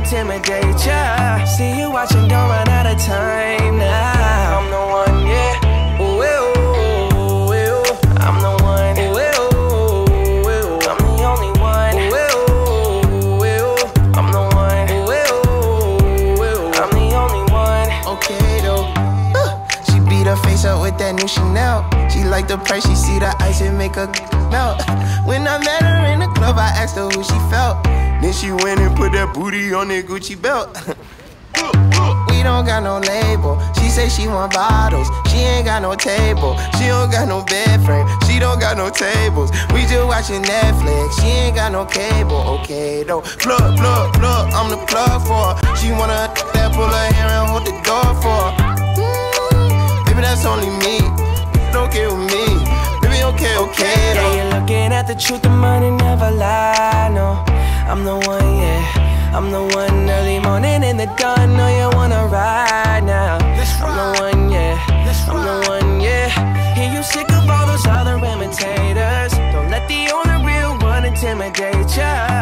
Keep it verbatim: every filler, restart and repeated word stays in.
intimidate ya. See you watching, don't run out of time now. I'm the one, yeah. Ooh, ooh, ooh, ooh. I'm the one. Ooh, ooh, ooh, ooh. I'm the only one. Ooh, ooh, ooh. I'm the one. Ooh, ooh, ooh. I'm the only one. Okay though. Uh, she beat her face up with that new Chanel. She like the price, she see the ice and make her melt. When I met her in the club, I asked her who she felt. Then she went and put that booty on that Gucci belt. We don't got no label. She say she want bottles. She ain't got no table. She don't got no bed frame. She don't got no tables. We just watching Netflix. She ain't got no cable. Okay though. Plug, plug, plug. I'm the plug for her. She wanna that pull her hair and hold the door for her. Mm, baby, that's only me. Okay with me. Baby, okay, okay though. Yeah, you're looking at the truth. The money never lie. No, I'm the one, yeah. I'm the one early morning in the dawn. Know you wanna ride now. I'm the one, yeah. I'm the one, yeah. Hear you sick of all those other imitators. Don't let the only real one intimidate ya.